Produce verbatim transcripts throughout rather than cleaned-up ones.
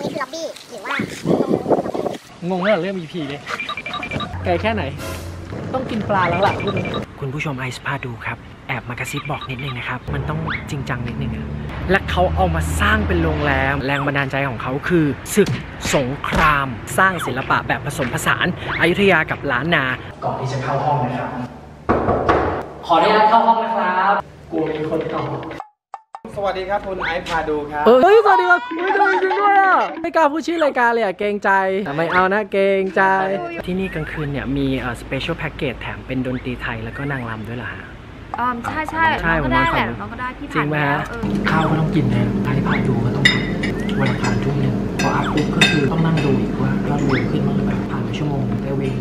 รงนี้คือล็อบบี้หรือว่างงแล้วเรื่อง อี พี เลยไกลแค่ไหนต้องกินปลาแล้วล่ะคุณผู้ชมไอซ์พาดูครับแอบมากระซิบบอกนิดนึงนะครับมันต้องจริงจังนิดนึงนะและเขาเอามาสร้างเป็นโรงแรมแรงบันดาลใจของเขาคือศึกสงครามสร้างศิลปะแบบผสมผสานอยุธยากับล้านนาก่อนที่จะเข้าห้องนะครับขออนุญาตเข้าห้องนะครับกลัวมีคนเข้าสวัสดีครับคุณไอซ์พาดูครับเฮ้ยสวัสดีครับไม่ได้จริงด้วยอ่ะไม่กล้าพูดชื่อรายการเลยอ่ะเกรงใจไม่เอานะเกรงใจที่นี่กลางคืนเนี่ยมีเอ่อสเปเชียลแพ็กเกจแถมเป็นดนตรีไทยแล้วก็นางรำด้วยเหรอฮะอ๋อใช่ใช่ใช่ก็ได้แหละเราก็ได้ที่ผ่านแล้วข้าวก็ต้องกินนะไอซ์พาดูก็ต้องวันอังคารทุ่มหนึ่งพออัพปุ๊บก็คือต้องนั่งดูอีกว่ายอดวิวขึ้นบ้างหรือเปล่าผ่านไปชั่วโมงได้วิ่ง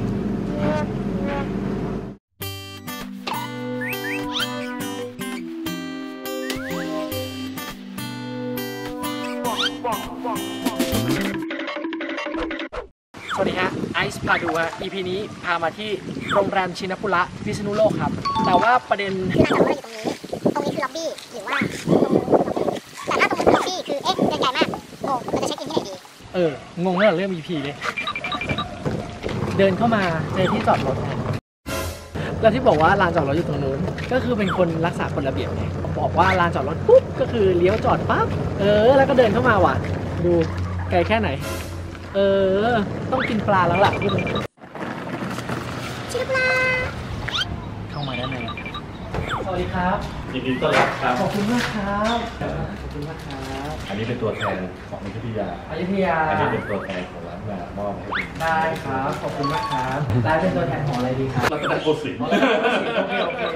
สวัสดีฮะไอซ์พาดูฮะ อี พี นี้พามาที่โรงแรมชินปุระพิษณุโลกครับแต่ว่าประเด็นคือลานจอดรถอยู่ตรงนี้ตรงนี้คือล็อบบี้หรือว่าแต่ถ้าตรงนี้คือล็อบบี้คือเอ๊ะเดินไกลมากงงเราจะเช็คอินที่ไหนดีเอองงแล้วเรื่อง อี พี เลยเดินเข้ามาเจอที่จอดรถแล้วที่บอกว่าลานจอดรถอยู่ตรงนู้นก็คือเป็นคนรักษากฎระเบียบไงบอกว่าลานจอดรถปุ๊บก็คือเลี้ยวจอดปั๊บเออแล้วก็เดินเข้ามาว่ะดูไกลแค่ไหนเออต้องกินปลาแล้วล่ะคุณชิลปลาเข้ามาด้านในสวัสดีครับยินดีต้อนรับครับขอบคุณมากครับขอบคุณมากครับอันนี้เป็นตัวแทนของอยุธยาอยุธยาอันนี้เป็นตัวแทนของร้านมามอบให้คุณได้ครับขอบคุณมากครับร้านเป็นตัวแทนของอะไรดีครับรัตนโกสินทร์โอเคโอเค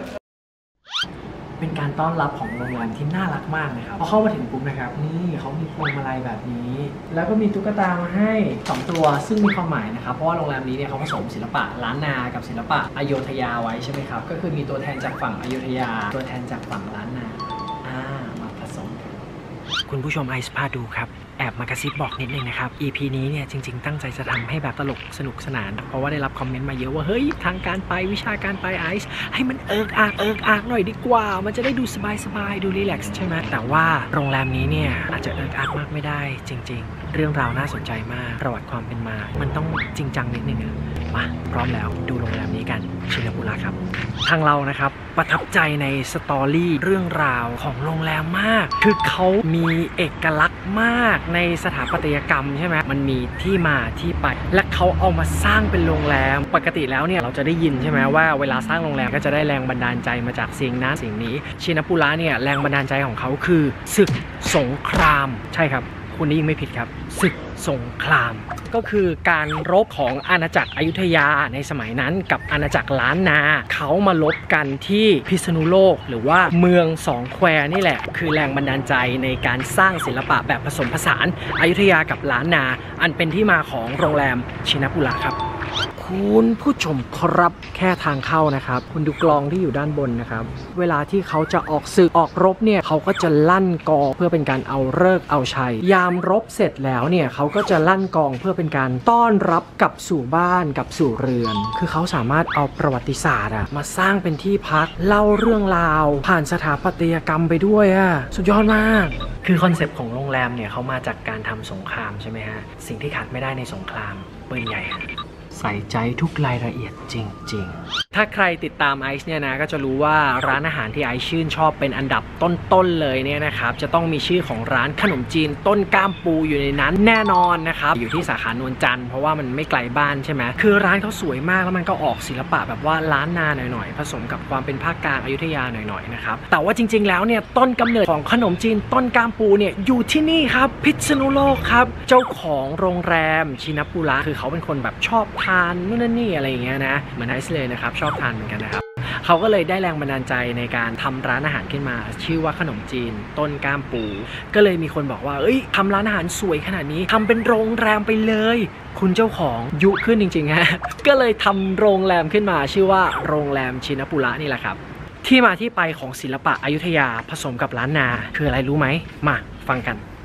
เป็นการต้อนรับของโรงแรมที่น่ารักมากนะครับพอเข้ามาถึงปุ๊บนะครับนี่เขามีพวงมาลัยแบบนี้แล้วก็มีตุ๊กตามาให้สองตัวซึ่งมีความหมายนะครับเพราะว่าโรงแรมนี้เนี่ยเขาผสมศิลปะล้านนากับศิลปะอโยธยาไว้ใช่ไหมครับก็คือมีตัวแทนจากฝั่งอโยธยาตัวแทนจากฝั่งล้านนาอ่ามาผสมคุณผู้ชมไอซ์พาดูครับแอบมากระซิบบอกนิดนึงนะครับ อี พี นี้เนี่ยจริงๆตั้งใจจะทำให้แบบตลกสนุกสนานเพราะว่าได้รับคอมเมนต์มาเยอะว่าเฮ้ยทางการไปวิชาการไปไอซ์ให้มันเอิกอักเอิกอักหน่อยดีกว่ามันจะได้ดูสบายๆดูรีแลกซ์ใช่ไหมแต่ว่าโรงแรมนี้เนี่ยอาจจะเอิกอักมากไม่ได้จริงๆเรื่องราวน่าสนใจมากประวัติความเป็นมามันต้องจริงจังนิดนึงอะมาพร้อมแล้วดูโรงแรมนี้กันชินปุระครับทางเรานะครับประทับใจในสตอรี่เรื่องราวของโรงแรมมากคือเขามีเอกลักษณ์มากในสถาปัตยกรรมใช่ไหมมันมีที่มาที่ไปและเขาเอามาสร้างเป็นโรงแรมปกติแล้วเนี่ยเราจะได้ยินใช่ไหมว่าเวลาสร้างโรงแรมก็จะได้แรงบันดาลใจมาจากสิ่งนั้นสิ่งนี้ชินปุระเนี่ยแรงบันดาลใจของเขาคือศึกสงครามใช่ครับคุณนี่ยิ่งไม่ผิดครับศึกสงครามก็คือการรบของอาณาจักรอยุธยาในสมัยนั้นกับอาณาจักรล้านนาเขามาลบกันที่พิษณุโลกหรือว่าเมืองสองแควนี่แหละคือแรงบันดาลใจในการสร้างศิลปะแบบผสมผสานอยุธยากับล้านนาอันเป็นที่มาของโรงแรมชินปุระครับคุณผู้ชมครับแค่ทางเข้านะครับคุณดูกลองที่อยู่ด้านบนนะครับเวลาที่เขาจะออกศึกออกรบเนี่ยเขาก็จะลั่นกองเพื่อเป็นการเอาฤกษ์เอาชัยยามรบเสร็จแล้วเนี่ยเขาก็จะลั่นกองเพื่อเป็นการต้อนรับกลับสู่บ้านกลับสู่เรือนคือเขาสามารถเอาประวัติศาสตร์อะมาสร้างเป็นที่พักเล่าเรื่องราวผ่านสถาปัตยกรรมไปด้วยอะสุดยอดมากคือคอนเซปต์ของโรงแรมเนี่ยเขามาจากการทำสงครามใช่ไหมฮะสิ่งที่ขาดไม่ได้ในสงครามปืนใหญ่ใส่ใจทุกรายละเอียดจริงๆถ้าใครติดตามไอซ์เนี่ยนะก็จะรู้ว่าร้านอาหารที่ไอซ์ชื่นชอบเป็นอันดับต้นๆเลยเนี่ยนะครับจะต้องมีชื่อของร้านขนมจีนต้นก้ามปูอยู่ในนั้นแน่นอนนะครับอยู่ที่สาขานวลจันทร์เพราะว่ามันไม่ไกลบ้านใช่ไหมคือร้านเขาสวยมากแล้วมันก็ออกศิลปะแบบว่าล้านนาหน่อยๆผสมกับความเป็นภาคกลางอยุธยาหน่อยๆนะครับแต่ว่าจริงๆแล้วเนี่ยต้นกำเนิดของขนมจีนต้นก้ามปูเนี่ยอยู่ที่นี่ครับพิษณุโลกครับเจ้าของโรงแรมชินปุระคือเขาเป็นคนแบบชอบทานนู่นนั่นนี่อะไรอย่างเงี้ยนะเหมือนไอซ์เลยนะครับชอบทานเหมือนกันนะครับเขาก็เลยได้แรงบันดาลใจในการทำร้านอาหารขึ้นมาชื่อว่าขนมจีนต้นก้ามปูก็เลยมีคนบอกว่าเอ้ยทำร้านอาหารสวยขนาดนี้ทำเป็นโรงแรมไปเลยคุณเจ้าของยุขึ้นจริงๆฮะก็เลยทำโรงแรมขึ้นมาชื่อว่าโรงแรมชินปุระนี่แหละครับที่มาที่ไปของศิลปะอยุธยาผสมกับล้านนาคืออะไรรู้ไหมมาฟังกันค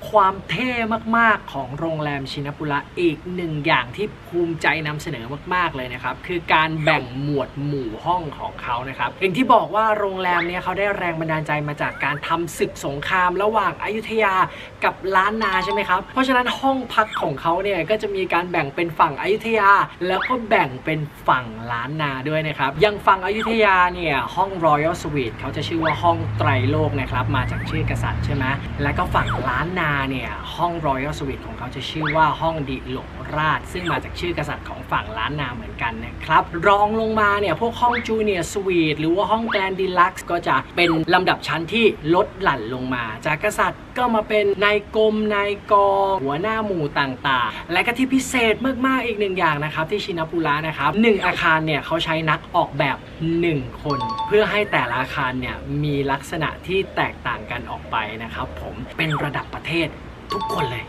ความเท่มากๆของโรงแรมชินปุระอีกหนึ่งอย่างที่ภูมิใจนำเสนอมากๆเลยนะครับคือการแบ่งหมวดหมู่ห้องของเขานะครับอย่างที่บอกว่าโรงแรมเนี่ยเขาได้แรงบันดาลใจมาจากการทำศึกสงครามระหว่างอยุธยากับล้านนาใช่ไหมครับเพราะฉะนั้นห้องพักของเขาเนี่ยก็จะมีการแบ่งเป็นฝั่งอยุธยาแล้วก็แบ่งเป็นฝั่งล้านนาด้วยนะครับอย่างฝั่งอยุธยาเนี่ยห้อง Royal Suite เขาจะชื่อว่าห้องไตรโลกนะครับมาจากชื่อกษัตริย์ใช่ไหมแล้วก็ฝั่งล้านนาเนี่ยห้อง Royal Suite ของเขาจะชื่อว่าห้องดิโลกราชซึ่งมาจากชื่อกษัตริย์ของฝั่งล้านนาเหมือนกันนะครับรองลงมาเนี่ยพวกห้อง Junior Suite หรือว่าห้อง Grand Deluxe ก็จะเป็นลำดับชั้นที่ลดหลั่นลงมาจากกษัตริย์ก็มาเป็นนายกรมนายกองหัวหน้าหมู่ต่างๆและก็ที่พิเศษมากๆอีกหนึ่งอย่างนะครับที่ชินปุระนะครับหนึ่งอาคารเนี่ยเขาใช้นักออกแบบหนึ่งคนเพื่อให้แต่ละอาคารเนี่ยมีลักษณะที่แตกต่างกันออกไปนะครับผมเป็นระดับประเทศทุกคนเลย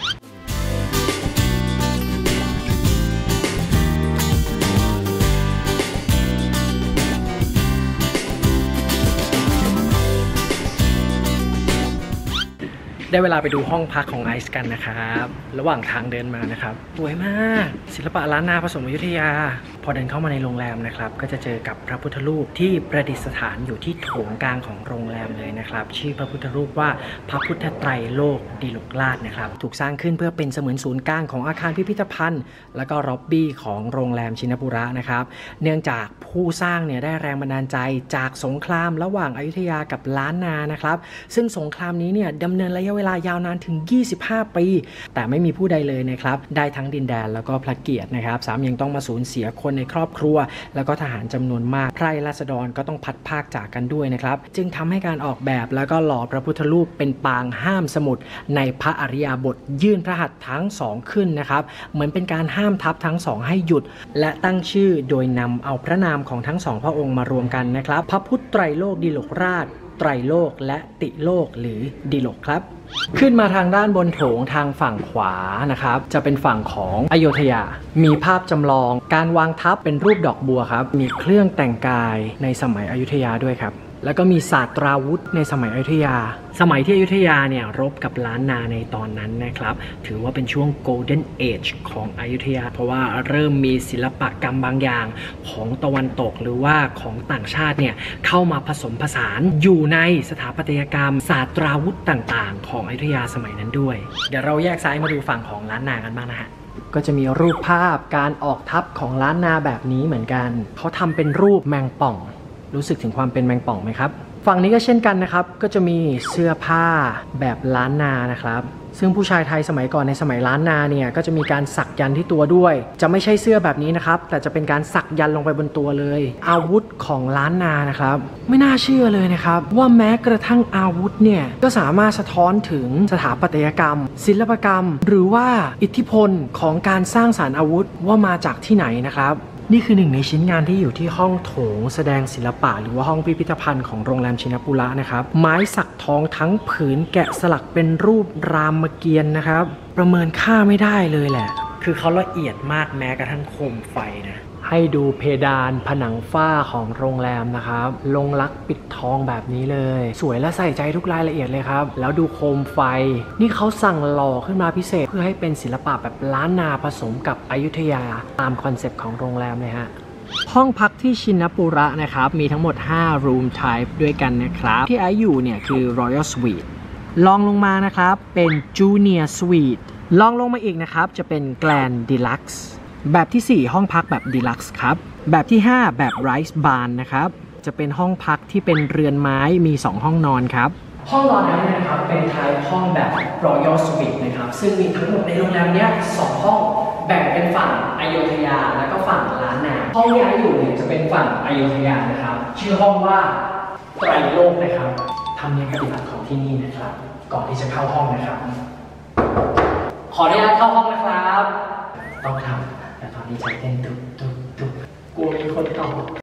ได้เวลาไปดูห้องพักของไอซ์กันนะครับระหว่างทางเดินมานะครับสวยมากศิลปะล้านนาผสมอยุธยาพอเดินเข้ามาในโรงแรมนะครับก็จะเจอกับพระพุทธรูปที่ประดิษฐานอยู่ที่โถงกลางของโรงแรมเลยนะครับชื่อพระพุทธรูปว่าพระพุทธไตรโลกดิลกราชนะครับถูกสร้างขึ้นเพื่อเป็นเสมือนศูนย์กลางของอาคารพิพิธภัณฑ์แล้วก็ล็อบบี้ของโรงแรมชินปุระนะครับเนื่องจากผู้สร้างเนี่ยได้แรงบันดาลใจจากสงครามระหว่างอยุธยากับล้านนานะครับซึ่งสงครามนี้เนี่ยดำเนินระยะเวลายาวนานถึงยี่สิบห้าปีแต่ไม่มีผู้ใดเลยนะครับได้ทั้งดินแดนแล้วก็พระเกียรตินะครับสามยังต้องมาสูญเสียคนในครอบครัวแล้วก็ทหารจำนวนมากไพร่ราษฎรก็ต้องพัดพากจากกันด้วยนะครับจึงทำให้การออกแบบแล้วก็หล่อพระพุทธรูปเป็นปางห้ามสมุดในพระอริยบทยื่นพระหัตถ์ทั้งสองขึ้นนะครับเหมือนเป็นการห้ามทัพทั้งสองให้หยุดและตั้งชื่อโดยนำเอาพระนามของทั้งสองพระองค์มารวมกันนะครับพระพุทธไตรโลกดิลกราชไตรโลกและติโลกหรือดิลกครับขึ้นมาทางด้านบนโถงทางฝั่งขวานะครับจะเป็นฝั่งของอโยธยามีภาพจำลองการวางทัพเป็นรูปดอกบัวครับมีเครื่องแต่งกายในสมัยอยุธยาด้วยครับแล้วก็มีศาสตราวุธในสมัยอยุธยาสมัยที่อยุธยาเนี่ยรบกับล้านนาในตอนนั้นนะครับถือว่าเป็นช่วง Golden Age ของอยุธยาเพราะว่าเริ่มมีศิลปกรรมบางอย่างของตะวันตกหรือว่าของต่างชาติเนี่ยเข้ามาผสมผสานอยู่ในสถาปัตยกรรมศาสตราวุธต่างๆของอยุธยาสมัยนั้นด้วยเดี๋ยวเราแยกซ้ายมาดูฝั่งของล้านนากันบ้างนะฮะก็จะมีรูปภาพการออกทัพของล้านนาแบบนี้เหมือนกันเขาทำเป็นรูปแมงป่องรู้สึกถึงความเป็นแมงป่องไหมครับฝั่งนี้ก็เช่นกันนะครับก็จะมีเสื้อผ้าแบบล้านนานะครับซึ่งผู้ชายไทยสมัยก่อนในสมัยล้านนาเนี่ยก็จะมีการสักยันต์ที่ตัวด้วยจะไม่ใช่เสื้อแบบนี้นะครับแต่จะเป็นการสักยันต์ลงไปบนตัวเลยอาวุธของล้านนานะครับไม่น่าเชื่อเลยนะครับว่าแม้กระทั่งอาวุธเนี่ยก็สามารถสะท้อนถึงสถาปัตยกรรมศิลปกรรมหรือว่าอิทธิพลของการสร้างสรรค์อาวุธว่ามาจากที่ไหนนะครับนี่คือหนึ่งในชิ้นงานที่อยู่ที่ห้องโถงแสดงศิลปะหรือว่าห้องพิพิธภัณฑ์ของโรงแรมชินปุระนะครับไม้สักทองทั้งผืนแกะสลักเป็นรูปรามเกียรติ์นะครับประเมินค่าไม่ได้เลยแหละคือเขาละเอียดมากแม้กระทั่งโคมไฟนะให้ดูเพดานผนังฝ้าของโรงแรมนะครับลงลักปิดทองแบบนี้เลยสวยและใส่ใจทุกรายละเอียดเลยครับแล้วดูโคมไฟนี่เขาสั่งหล่อขึ้นมาพิเศษเพื่อให้เป็นศิลปะแบบล้านนาผสมกับอยุธยาตามคอนเซปต์ของโรงแรมเลยฮะห้องพักที่ชินปุระนะครับมีทั้งหมดห้า room type ด้วยกันนะครับที่ไออยู่เนี่ยคือ Royal Suite ลองลงมานะครับเป็น Junior Suite ลองลงมาอีกนะครับจะเป็น Grand Deluxeแบบที่สี่ห้องพักแบบ Deluxe ครับแบบที่ห้าแบบ Rice Barn นะครับจะเป็นห้องพักที่เป็นเรือนไม้มีสองห้องนอนครับห้องนอนนั้นนะครับเป็นไทป์ห้องแบบ Royal Suite นะครับซึ่งมีทั้งหมดในโรงแรมเนี้ยสองห้องแบ่งเป็นฝั่งอโยธยาแล้วก็ฝั่งล้านนาห้องที่ไออยู่เนี่ยจะเป็นฝั่งอโยธยานะครับชื่อห้องว่าไตรโลกนะครับทำเนียมปฏิบัติของที่นี่นะครับก่อนที่จะเข้าห้องนะครับขออนุญาตเข้าห้องนะครับต้องทำแต่ตอนนี้ใจเต้นตุบตุบตุบกลัวมีคนเข้า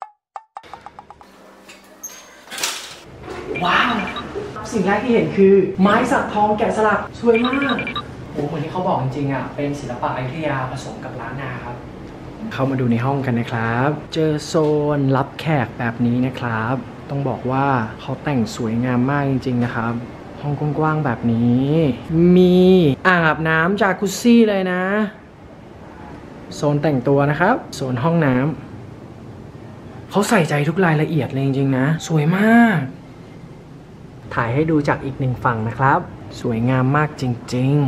ว้าวสิ่งแรกที่เห็นคือไม้สักทองแกะสลักสวยมากโอ้เหมือนที่เขาบอกจริงๆอ่ะเป็นศิลปะอยุธยาผสมกับล้านนาครับเข้ามาดูในห้องกันนะครับเจอโซนรับแขกแบบนี้นะครับต้องบอกว่าเขาแต่งสวยงามมากจริงๆนะครับหห้องกว้างๆแบบนี้ มีอ่างอาบน้ำจากุซซี่เลยนะโซนแต่งตัวนะครับโซนห้องน้ำเขาใส่ใจทุกรายละเอียดเลยจริงๆนะสวยมากถ่ายให้ดูจากอีกหนึ่งฝั่งนะครับสวยงามมากจริงๆ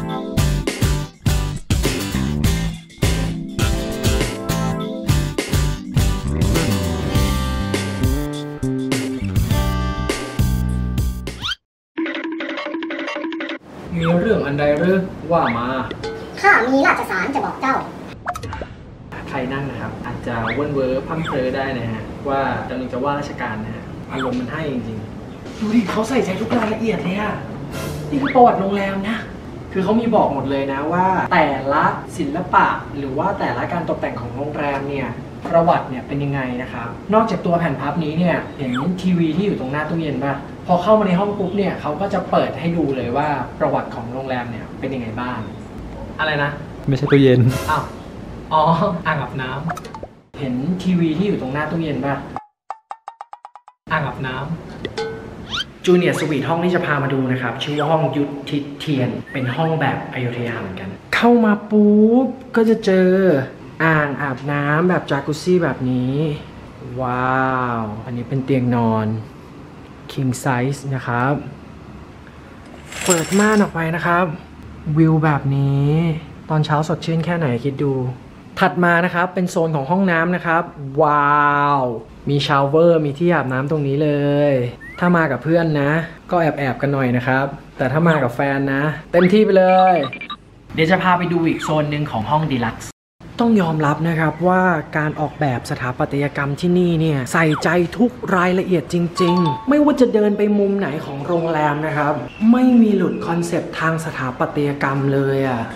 มีเรื่องอันใดหรือว่ามาข้ามีราชสารจะบอกเจ้าใครนั่งนะครับอาจจะเวิ้นเว้อพั่มเพลอได้นะฮะว่ากำลังจะว่าราชการนะฮะอารมณ์มันให้จริงๆดูดิเขาใส่ใจทุกรายละเอียดเลยอะนี่คือประวัติโรงแรมนะคือเขามีบอกหมดเลยนะว่าแต่ละศิลปะหรือว่าแต่ละการตกแต่งของโรงแรมเนี่ยประวัติเนี่ยเป็นยังไงนะครับนอกจากตัวแผ่นพับนี้เนี่ยเห็นทีวีที่อยู่ตรงหน้าตู้เย็นป่ะพอเข้ามาในห้องปุ๊บเนี่ยเขาก็จะเปิดให้ดูเลยว่าประวัติของโรงแรมเนี่ยเป็นยังไงบ้างอะไรนะไม่ใช่ตู้เย็นอ้าวอ๋ออ่างอาบน้ำเห็นทีวีที่อยู่ตรงหน้าตู้เย็นป่ะอ่างอาบน้ำจูเนียร์สวีทห้องที่จะพามาดูนะครับชื่อว่าห้องยุทธิเทียนเป็นห้องแบบอยุธยาเหมือนกันเข้ามาปุ๊บก็จะเจออ่างอาบน้ำแบบจากุซซี่แบบนี้ว้าวอันนี้เป็นเตียงนอน king size นะครับเปิดม่านออกไปนะครับวิวแบบนี้ตอนเช้าสดชื่นแค่ไหนคิดดูถัดมานะครับเป็นโซนของห้องน้ำนะครับว้าวมีชาวเวอร์มีที่อาบน้ำตรงนี้เลยถ้ามากับเพื่อนนะก็แอบแอบกันหน่อยนะครับแต่ถ้ามากับแฟนนะเต็มที่ไปเลยเดี๋ยวจะพาไปดูอีกโซนหนึ่งของห้องดีลักซ์ต้องยอมรับนะครับว่าการออกแบบสถาปัตยกรรมที่นี่เนี่ยใส่ใจทุกรายละเอียดจริงๆไม่ว่าจะเดินไปมุมไหนของโรงแรมนะครับไม่มีหลุดคอนเซปต์ทางสถาปัตยกรรมเลยอ่ะ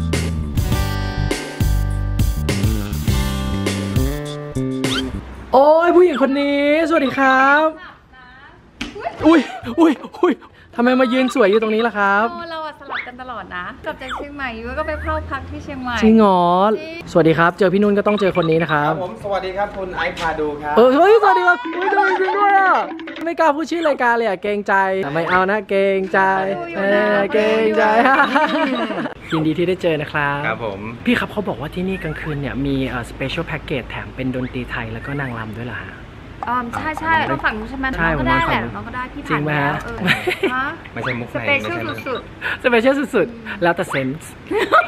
โอ้ยผู้หญิงคนนี้สวัสดีครับอุ้ยอุ้ยอุ้ยทำไมมายืนสวยอยู่ตรงนี้ล่ะครับเราสลับกันตลอดนะกลับจากเชียงใหม่ยูก็ไปเข้าพักที่เชียงใหม่จริงเหรอสวัสดีครับเจอพี่นุ่นก็ต้องเจอคนนี้นะครับผมสวัสดีครับคุณไอซ์พาดูครับเออเฮ้ยสวัสดีครับอุ้ยดูจริงด้วยอ่ะไม่กล้าพูดชื่อรายการเลยอ่ะเกรงใจแต่ไม่เอานะเกรงใจเกรงใจยินดีที่ได้เจอนะครับครับผมพี่ครับเขาบอกว่าที่นี่กลางคืนเนี่ยมีเอ่อสเปเชียลแพ็กเกจแถมเป็นดนตรีไทยแล้วก็นางรำด้วยล่ะอ๋อใช่ใช่เราฝั่งนู้นใช่ไหมน้องก็ได้แหละน้องก็ได้พี่ผ่านแล้วเออไม่ใช่มุกสเปเชียลสุดๆสเปเชียลสุดๆแล้วแต่เซนส์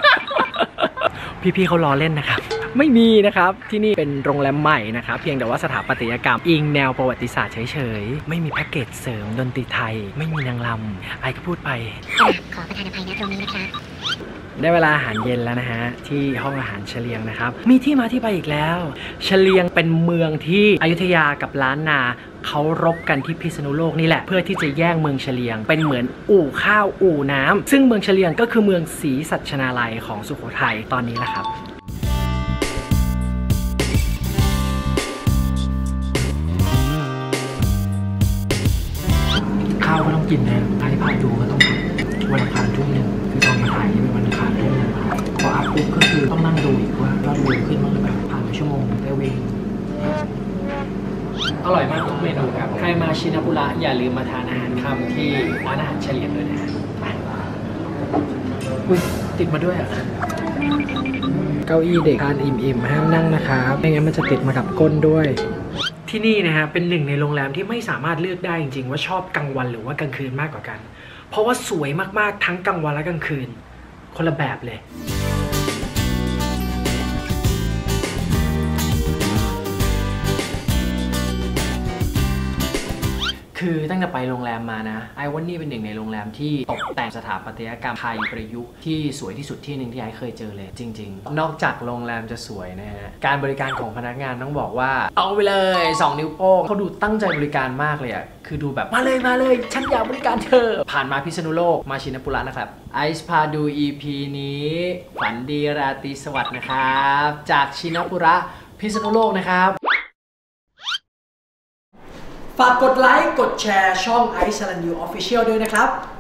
พี่ๆเขาล้อเล่นนะครับไม่มีนะครับที่นี่เป็นโรงแรมใหม่นะครับเพียงแต่ว่าสถาปัตยกรรมอิงแนวประวัติศาสตร์เฉยๆไม่มีแพ็กเกจเสริมดนตรีไทยไม่มีนางรำไอ้ก็พูดไปขอประทานอภัยนะตรงนี้นะคะได้เวลาอาหารเย็นแล้วนะฮะที่ห้องอาหารเฉลียงนะครับมีที่มาที่ไปอีกแล้วเฉลียงเป็นเมืองที่อยุธยากับล้านนาเขารบกันที่พิษณุโลกนี่แหละเพื่อที่จะแย่งเมืองเฉลียงเป็นเหมือนอู่ข้าวอู่น้ำซึ่งเมืองเฉลียงก็คือเมืองศรีสัชนาลัยของสุโขทัยตอนนี้แหละครับข้าวก็ต้องกินนะใครพาดูก็ต้องวันอังคารทุ่มหนึ่งคือตอนมาถ่ายนี่เป็นวันอังคารทุ่มหนึ่งพออัพปุ๊บก็คือต้องนั่งดูอีกว่ายอดวิวขึ้นบ้างหรือเปล่าผ่านไปชั่วโมงได้เวงอร่อยมากทุกเมนูครับใครมาชินบุระอย่าลืมมาทานอาหารค่ำที่ร้านอาหารเฉลียงด้วยนะอุ้ยติดมาด้วยอ่ะเก้าอี้เด็กทานอิ่มๆห้ามนั่งนะครับไม่งั้นมันจะติดมากับก้นด้วยที่นี่นะฮะเป็นหนึ่งในโรงแรมที่ไม่สามารถเลือกได้จริงๆว่าชอบกลางวันหรือว่ากลางคืนมากกว่ากันเพราะว่าสวยมากๆทั้งกลางวันและกลางคืนคนละแบบเลยคือตั้งแต่ไปโรงแรมมานะไอ้ว่านี่เป็นหนึ่งในโรงแรมที่ตกแต่งสถาปัตยกรรมไทยประยุกต์ที่สวยที่สุดที่หนึ่งที่ไอ้เคยเจอเลยจริงๆนอกจากโรงแรมจะสวยนะฮะการบริการของพนักงานต้องบอกว่าเอาไปเลยสองนิ้วโป้งเขาดูตั้งใจบริการมากเลยอ่ะคือดูแบบมาเลยมาเลยฉันอยากบริการเธอผ่านมาพิษณุโลกมาชินบุระนะครับไอซ์พาดู อี พี นี้ฝันดีราตรีสวัสดิ์นะครับจากชินบุระพิษณุโลกนะครับฝากกดไลค์กดแชร์ช่อง Ice Slanyu Official ด้วยนะครับ